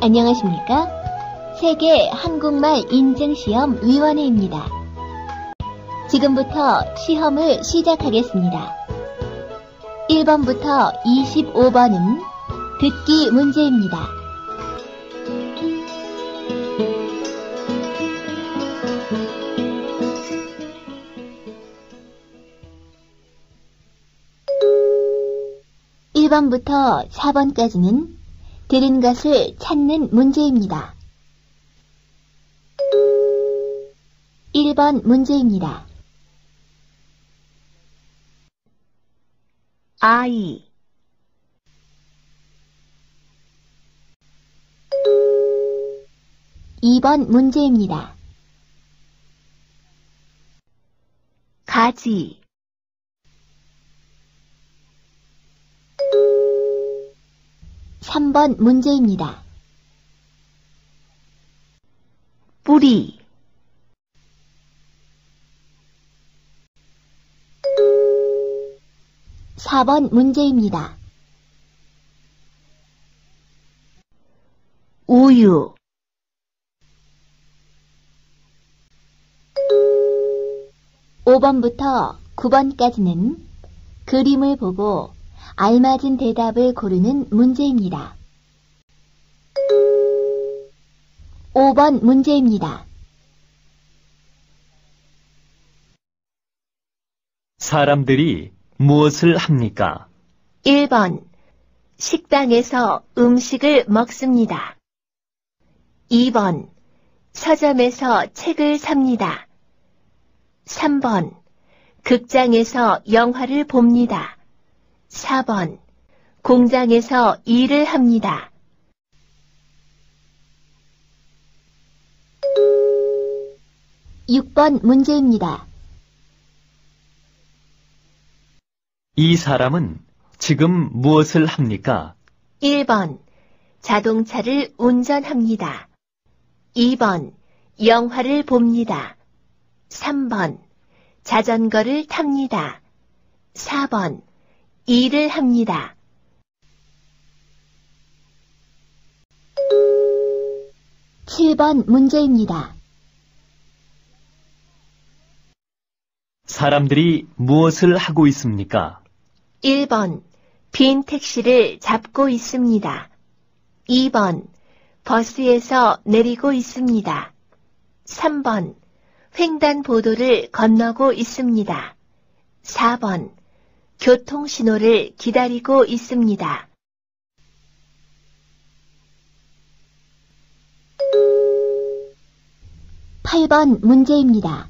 안녕하십니까? 세계 한국말 인증시험 위원회입니다. 지금부터 시험을 시작하겠습니다. 1번부터 25번은 듣기 문제입니다. (1번부터) (4번까지는) 들은 것을 찾는 문제입니다. 1번 문제입니다. 아이 2번 문제입니다. 가지 3번 문제입니다. 뿌리 4번 문제입니다. 우유 5번부터 9번까지는 그림을 보고 알맞은 대답을 고르는 문제입니다. 5번 문제입니다. 사람들이 무엇을 합니까? 1번 식당에서 음식을 먹습니다. 2번 서점에서 책을 삽니다. 3번 극장에서 영화를 봅니다. 4번 공장에서 일을 합니다. 6번 문제입니다. 이 사람은 지금 무엇을 합니까? 1번 자동차를 운전합니다. 2번 영화를 봅니다. 3번 자전거를 탑니다. 4번 일을 합니다. 7번 문제입니다. 사람들이 무엇을 하고 있습니까? 1번 빈 택시를 잡고 있습니다. 2번 버스에서 내리고 있습니다. 3번 횡단보도를 건너고 있습니다. 4번 교통신호를 기다리고 있습니다. 8번 문제입니다.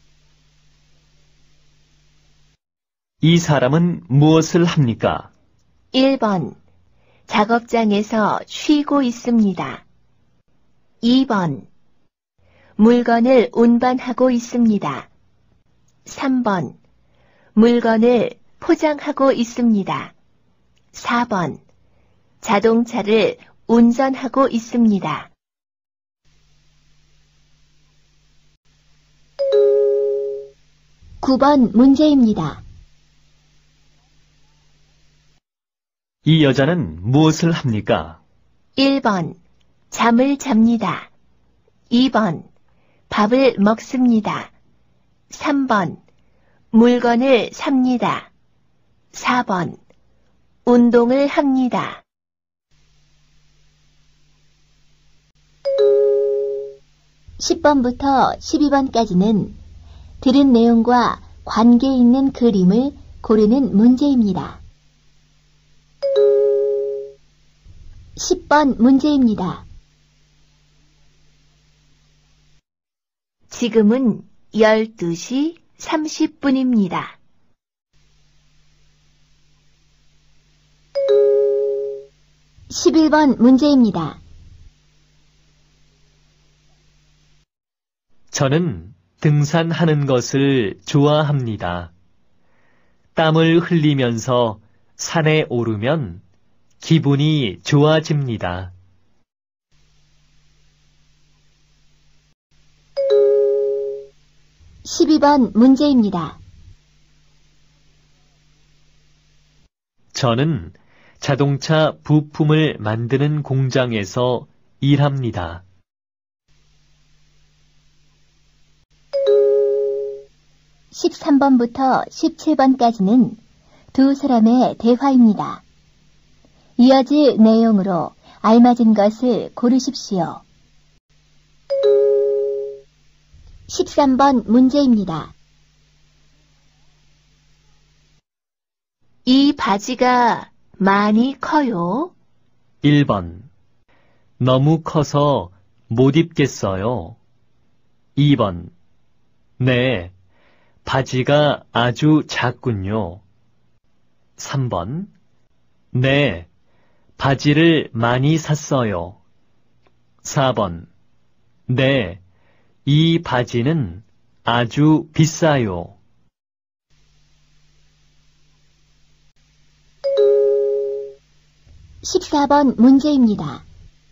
이 사람은 무엇을 합니까? 1번 작업장에서 쉬고 있습니다. 2번 물건을 운반하고 있습니다. 3번 물건을 포장하고 있습니다. 4번 자동차를 운전하고 있습니다. 9번 문제입니다. 이 여자는 무엇을 합니까? 1번 잠을 잡니다. 2번 밥을 먹습니다. 3번 물건을 삽니다. 4번 운동을 합니다. 10번부터 12번까지는 들은 내용과 관계 있는 그림을 고르는 문제입니다. 10번 문제입니다. 지금은 12시 30분입니다. 11번 문제입니다. 저는 등산하는 것을 좋아합니다. 땀을 흘리면서 산에 오르면 기분이 좋아집니다. 12번 문제입니다. 저는 자동차 부품을 만드는 공장에서 일합니다. 13번부터 17번까지는 두 사람의 대화입니다. 이어질 내용으로 알맞은 것을 고르십시오. 13번 문제입니다. 이 바지가 많이 커요? 1번. 너무 커서 못 입겠어요. 2번. 네, 바지가 아주 작군요. 3번. 네, 바지를 많이 샀어요. 4번. 네, 이 바지는 아주 비싸요. 14번 문제입니다.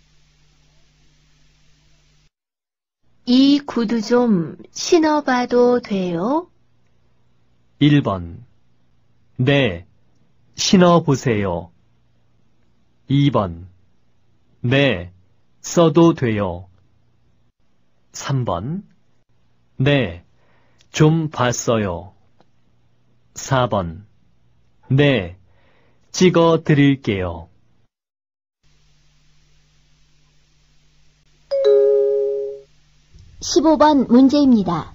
이 구두 좀 신어봐도 돼요? 1번. 네, 신어보세요. 2번. 네, 써도 돼요. 3번. 네, 좀 봤어요. 4번. 네, 찍어 드릴게요. 15번 문제입니다.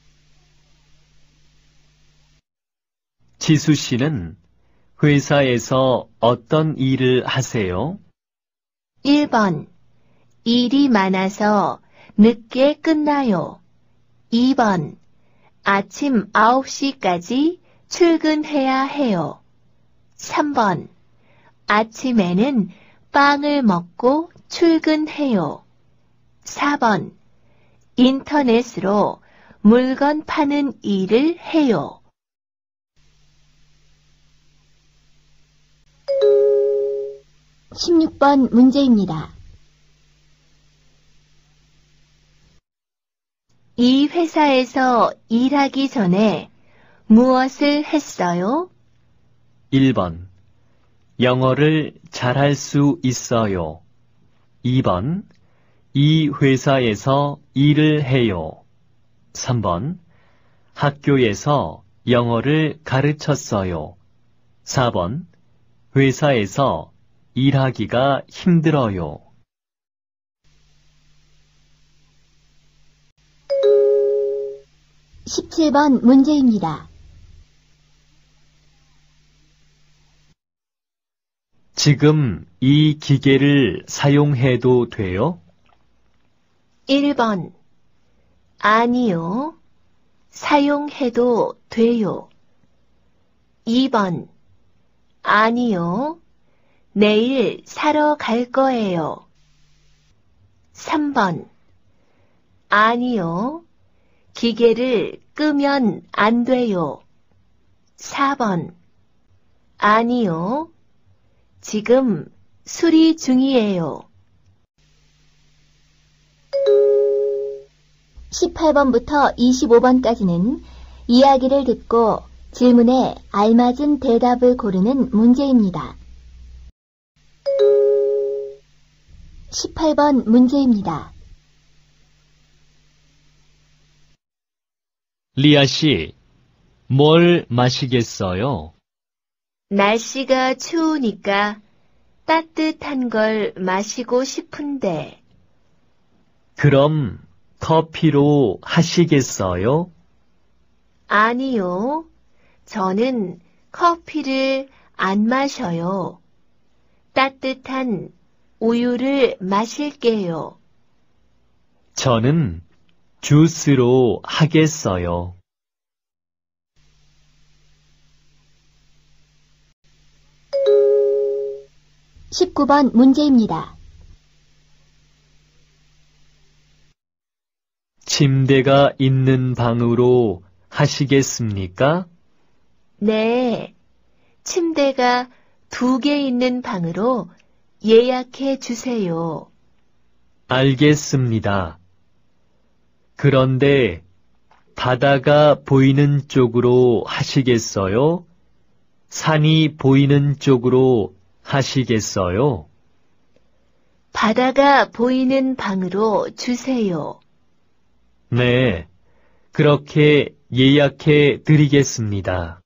지수 씨는 회사에서 어떤 일을 하세요? 1번. 일이 많아서 늦게 끝나요. 2번. 아침 9시까지 출근해야 해요. 3번. 아침에는 빵을 먹고 출근해요. 4번. 인터넷으로 물건 파는 일을 해요. 16번 문제입니다. 이 회사에서 일하기 전에 무엇을 했어요? 1번. 영어를 잘할 수 있어요. 2번. 이 회사에서 일을 해요. 3번. 학교에서 영어를 가르쳤어요. 4번. 회사에서 일하기가 힘들어요. 17번 문제입니다. 지금 이 기계를 사용해도 돼요? 1번. 아니요. 사용해도 돼요. 2번. 아니요. 내일 사러 갈 거예요. 3번. 아니요. 기계를 끄면 안 돼요. 4번. 아니요. 지금 수리 중이에요. 18번부터 25번까지는 이야기를 듣고 질문에 알맞은 대답을 고르는 문제입니다. 18번 문제입니다. 리아 씨, 뭘 마시겠어요? 날씨가 추우니까 따뜻한 걸 마시고 싶은데. 그럼 커피로 하시겠어요? 아니요. 저는 커피를 안 마셔요. 따뜻한 우유를 마실게요. 저는 주스로 하겠어요. 19번 문제입니다. 침대가 있는 방으로 하시겠습니까? 네. 침대가 2개 있는 방으로 예약해 주세요. 알겠습니다. 그런데 바다가 보이는 쪽으로 하시겠어요? 산이 보이는 쪽으로 하시겠어요? 바다가 보이는 방으로 주세요. 네, 그렇게 예약해 드리겠습니다.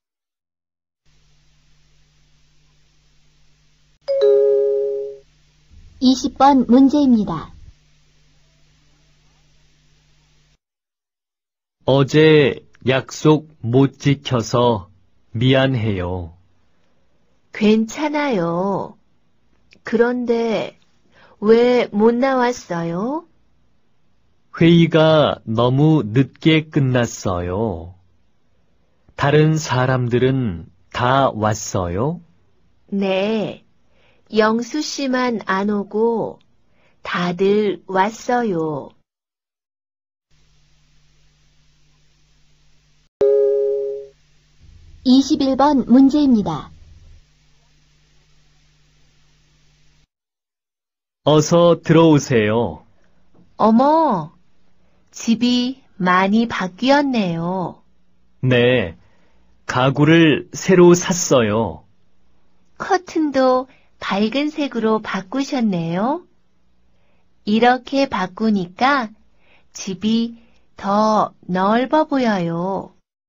이십 번 문제입니다. 어제 약속 못 지켜서 미안해요. 괜찮아요. 그런데 왜 못 나왔어요? 회의가 너무 늦게 끝났어요. 다른 사람들은 다 왔어요? 네. 영수 씨만 안 오고 다들 왔어요. 이십일 번 문제입니다. 어서 들어오세요. 어머, 집이 많이 바뀌었네요. 네, 가구를 새로 샀어요. 커튼도 밝은 색으로 바꾸셨네요. 이렇게 바꾸니까 집이 더 넓어 보여요.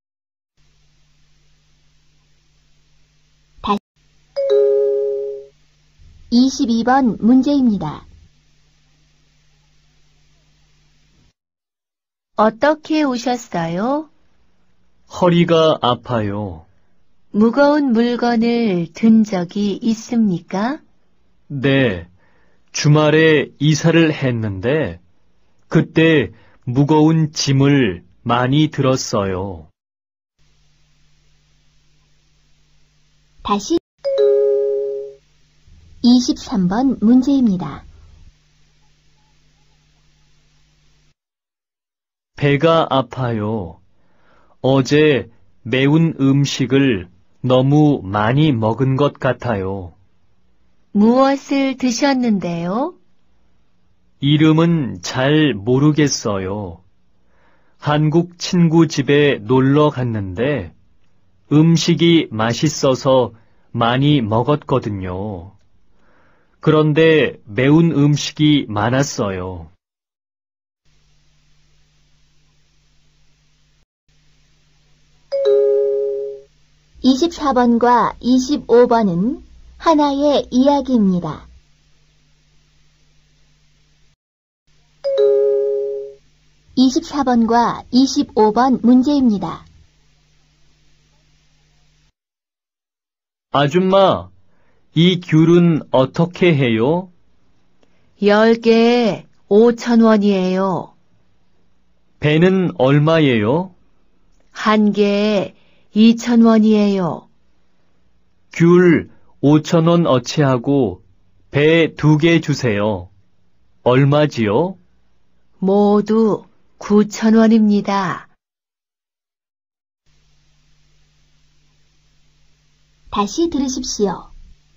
이십이 번 문제입니다. 어떻게 오셨어요? 허리가 아파요. 무거운 물건을 든 적이 있습니까? 네, 주말에 이사를 했는데 그때 무거운 짐을 많이 들었어요. 다시 23번 문제입니다. 배가 아파요. 어제 매운 음식을 너무 많이 먹은 것 같아요. 무엇을 드셨는데요? 이름은 잘 모르겠어요. 한국 친구 집에 놀러 갔는데 음식이 맛있어서 많이 먹었거든요. 그런데 매운 음식이 많았어요. 이십사 번과 25번은 하나의 이야기입니다. 이십사 번과 25번 문제입니다. 아줌마, 이 귤은 어떻게 해요? 10개에 5,000원이에요. 배는 얼마예요? 한 개에 2,000원이에요. 귤 5,000원 어치하고 배 2개 주세요. 얼마지요? 모두 9,000원입니다. 다시 들으십시오.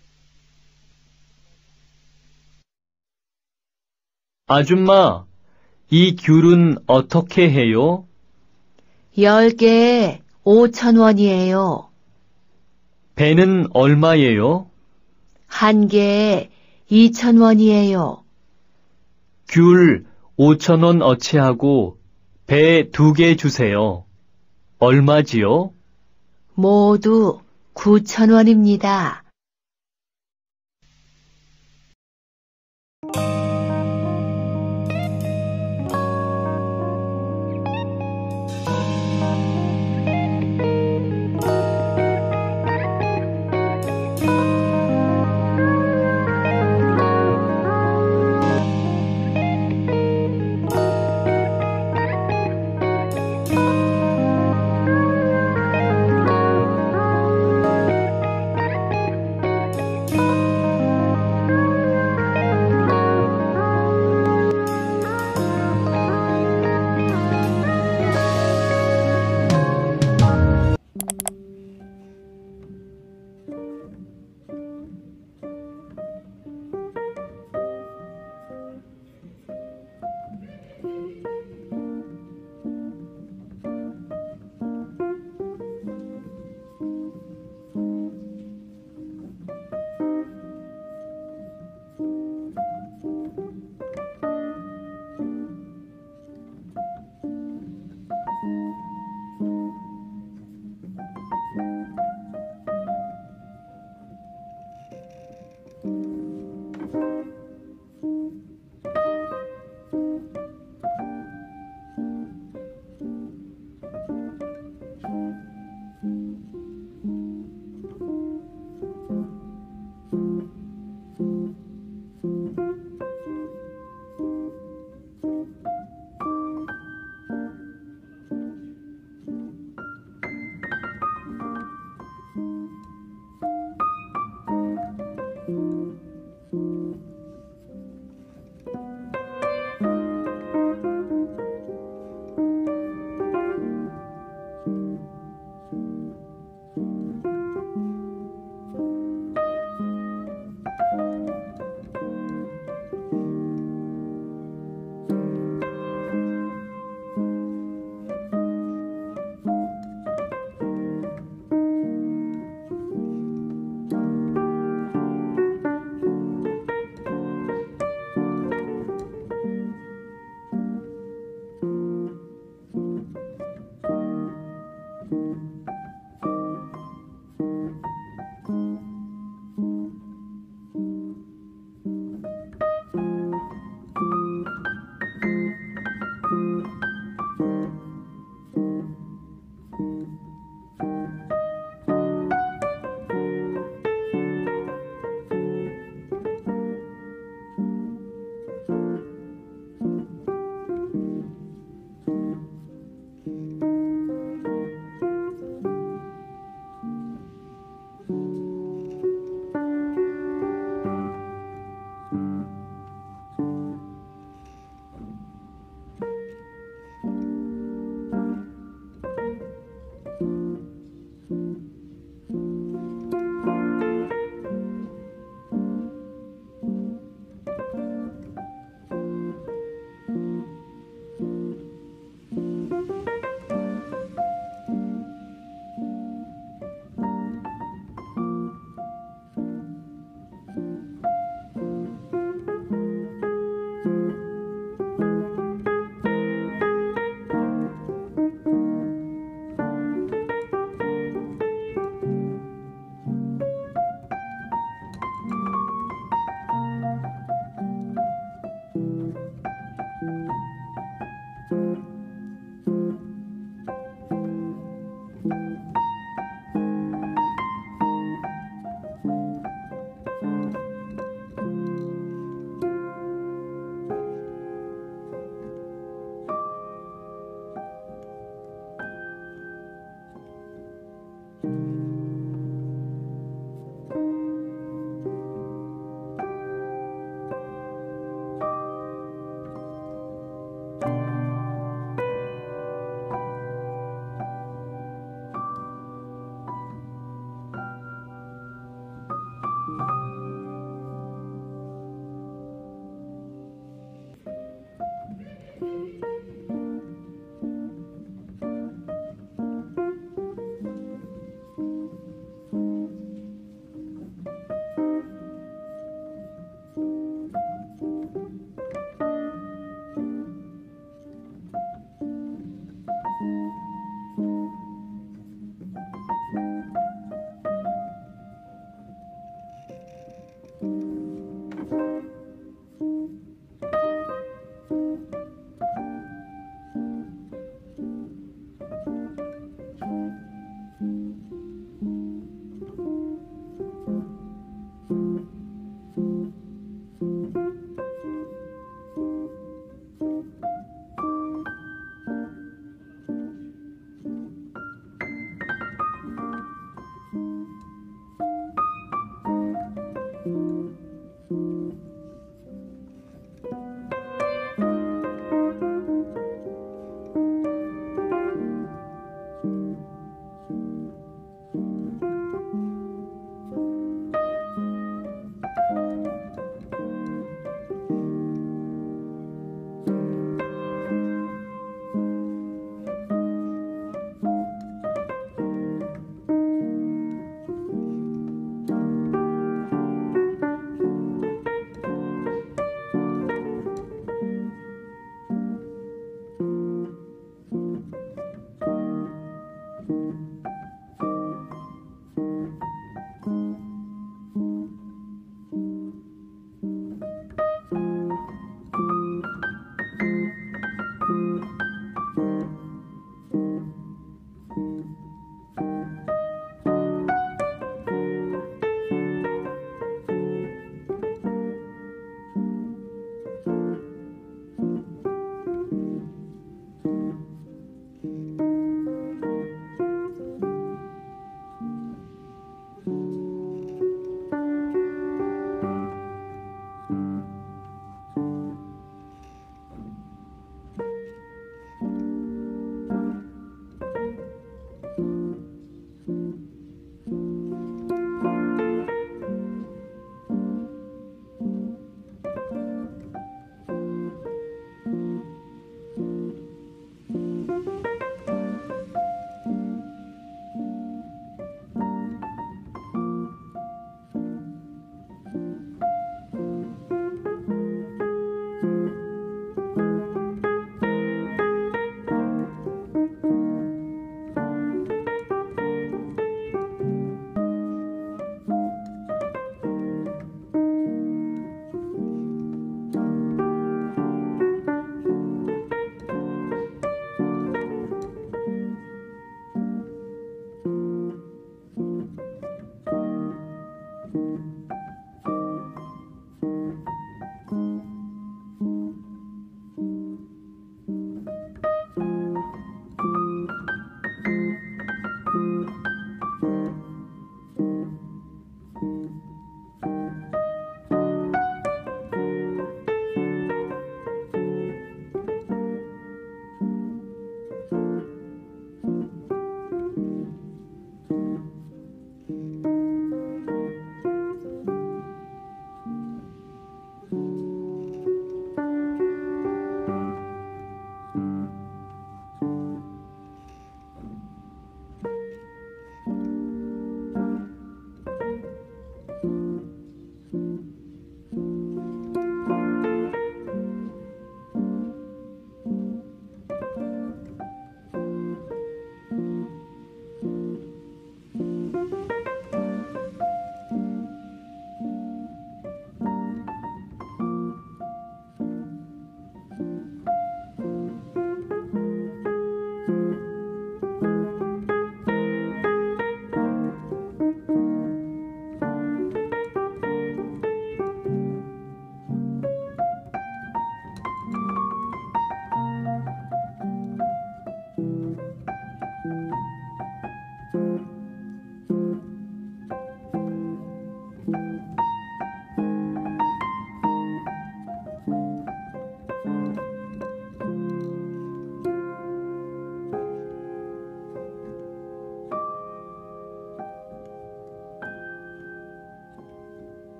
아줌마, 이 귤은 어떻게 해요? 10개에 5,000원이에요. 배는 얼마예요? 한 개에 2,000원이에요. 귤 5,000원 어치하고 배 2개 주세요. 얼마지요? 모두 9,000원입니다.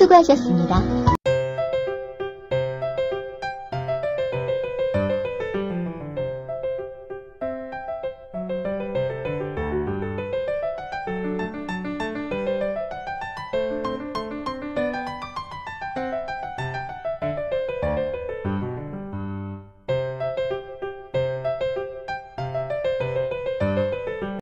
수고하셨습니다.